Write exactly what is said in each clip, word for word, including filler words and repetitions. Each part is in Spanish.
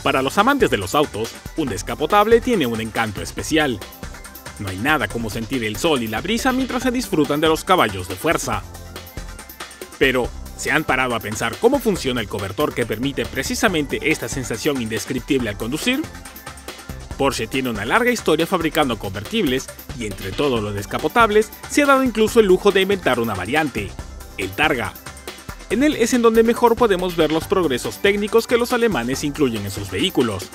Para los amantes de los autos, un descapotable tiene un encanto especial. No hay nada como sentir el sol y la brisa mientras se disfrutan de los caballos de fuerza. Pero, ¿se han parado a pensar cómo funciona el cobertor que permite precisamente esta sensación indescriptible al conducir? Porsche tiene una larga historia fabricando convertibles y entre todos los descapotables se ha dado incluso el lujo de inventar una variante, el Targa. En él es en donde mejor podemos ver los progresos técnicos que los alemanes incluyen en sus vehículos.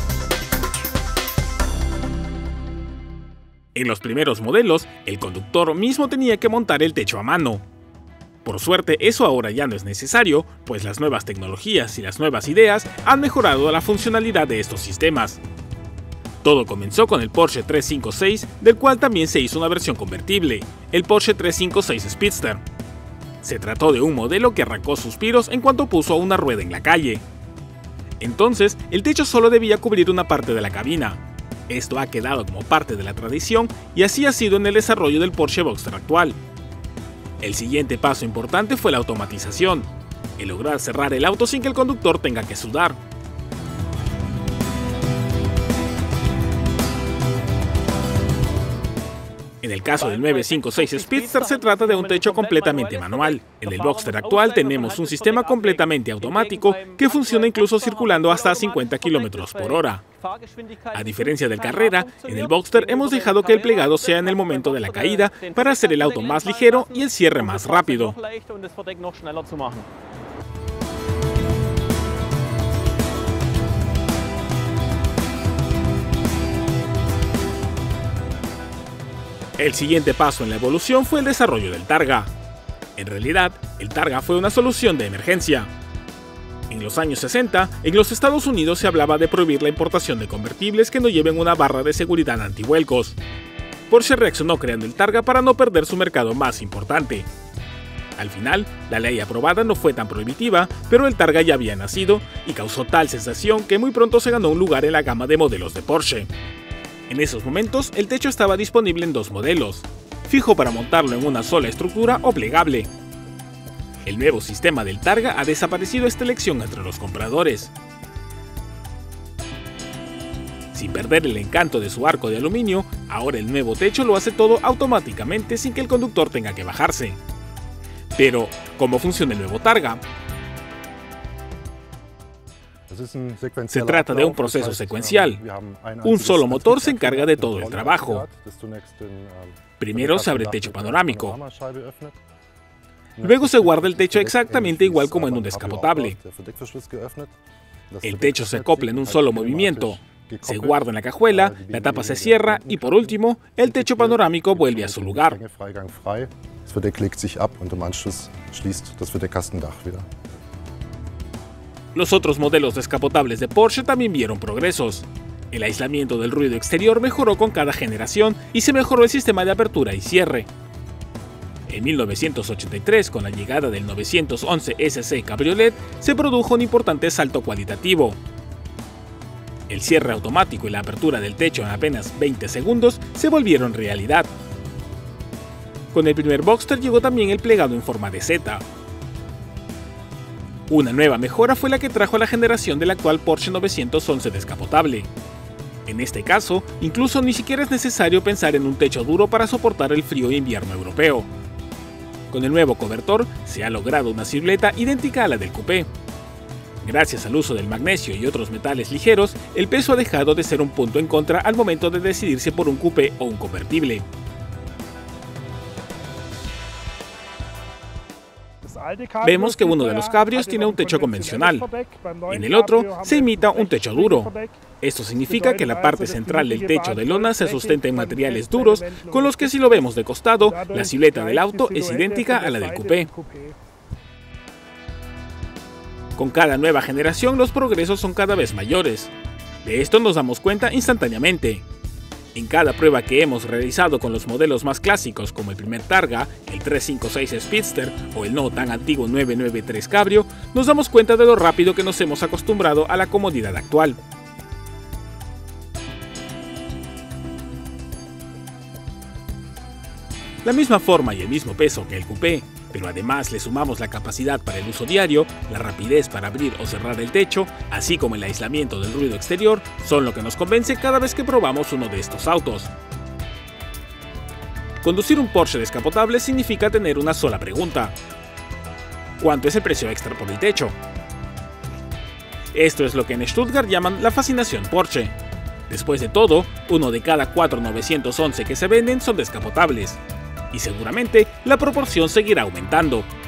En los primeros modelos, el conductor mismo tenía que montar el techo a mano. Por suerte, eso ahora ya no es necesario, pues las nuevas tecnologías y las nuevas ideas han mejorado la funcionalidad de estos sistemas. Todo comenzó con el Porsche trescientos cincuenta y seis, del cual también se hizo una versión convertible, el Porsche trescientos cincuenta y seis Speedster. Se trató de un modelo que arrancó suspiros en cuanto puso una rueda en la calle. Entonces, el techo solo debía cubrir una parte de la cabina. Esto ha quedado como parte de la tradición y así ha sido en el desarrollo del Porsche Boxster actual. El siguiente paso importante fue la automatización, el lograr cerrar el auto sin que el conductor tenga que sudar. En el caso del novecientos cincuenta y seis Speedster se trata de un techo completamente manual. En el Boxster actual tenemos un sistema completamente automático que funciona incluso circulando hasta cincuenta kilómetros por hora. A diferencia del Carrera, en el Boxster hemos dejado que el plegado sea en el momento de la caída para hacer el auto más ligero y el cierre más rápido. El siguiente paso en la evolución fue el desarrollo del Targa. En realidad, el Targa fue una solución de emergencia. En los años sesenta, en los Estados Unidos se hablaba de prohibir la importación de convertibles que no lleven una barra de seguridad antivuelcos. Porsche reaccionó creando el Targa para no perder su mercado más importante. Al final, la ley aprobada no fue tan prohibitiva, pero el Targa ya había nacido y causó tal sensación que muy pronto se ganó un lugar en la gama de modelos de Porsche. En esos momentos, el techo estaba disponible en dos modelos, fijo para montarlo en una sola estructura o plegable. El nuevo sistema del Targa ha desaparecido esta elección entre los compradores. Sin perder el encanto de su arco de aluminio, ahora el nuevo techo lo hace todo automáticamente sin que el conductor tenga que bajarse. Pero, ¿cómo funciona el nuevo Targa? Se trata de un proceso secuencial. Un solo motor se encarga de todo el trabajo. Primero se abre el techo panorámico. Luego se guarda el techo exactamente igual como en un descapotable. El techo se acopla en un solo movimiento. Se guarda en la cajuela, la tapa se cierra y por último, el techo panorámico vuelve a su lugar. Los otros modelos descapotables de Porsche también vieron progresos. El aislamiento del ruido exterior mejoró con cada generación y se mejoró el sistema de apertura y cierre. En mil novecientos ochenta y tres, con la llegada del novecientos once S C Cabriolet, se produjo un importante salto cualitativo. El cierre automático y la apertura del techo en apenas veinte segundos se volvieron realidad. Con el primer Boxster llegó también el plegado en forma de Z. Una nueva mejora fue la que trajo a la generación del actual Porsche novecientos once descapotable. En este caso, incluso ni siquiera es necesario pensar en un techo duro para soportar el frío invierno europeo. Con el nuevo cobertor, se ha logrado una silueta idéntica a la del coupé. Gracias al uso del magnesio y otros metales ligeros, el peso ha dejado de ser un punto en contra al momento de decidirse por un coupé o un convertible. Vemos que uno de los cabrios tiene un techo convencional, en el otro se imita un techo duro. Esto significa que la parte central del techo de lona se sustenta en materiales duros, con los que si lo vemos de costado, la silueta del auto es idéntica a la del coupé. Con cada nueva generación los progresos son cada vez mayores. De esto nos damos cuenta instantáneamente. En cada prueba que hemos realizado con los modelos más clásicos como el primer Targa, el trescientos cincuenta y seis Speedster o el no tan antiguo novecientos noventa y tres Cabrio, nos damos cuenta de lo rápido que nos hemos acostumbrado a la comodidad actual. La misma forma y el mismo peso que el coupé, Pero además le sumamos la capacidad para el uso diario, la rapidez para abrir o cerrar el techo, así como el aislamiento del ruido exterior, son lo que nos convence cada vez que probamos uno de estos autos. Conducir un Porsche descapotable significa tener una sola pregunta: ¿cuánto es el precio extra por el techo? Esto es lo que en Stuttgart llaman la fascinación Porsche. Después de todo, uno de cada cuatro novecientos once que se venden son descapotables. Y seguramente la proporción seguirá aumentando.